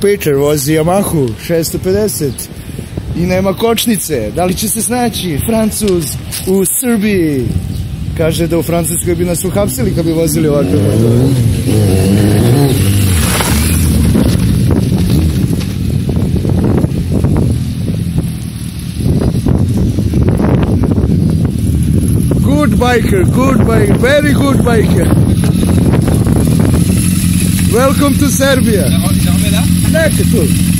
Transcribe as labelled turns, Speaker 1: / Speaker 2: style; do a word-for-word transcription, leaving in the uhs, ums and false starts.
Speaker 1: Peter vozi Yamahu šesto pedeset i nema kočnice. Da li će se snaći Francuz u Srbiji? Kaže da u Francuskoj bi nas uhapsili kad bi vozili ovakve motore. Good biker, good biker, very good biker. Welcome to Serbia. Neka tu.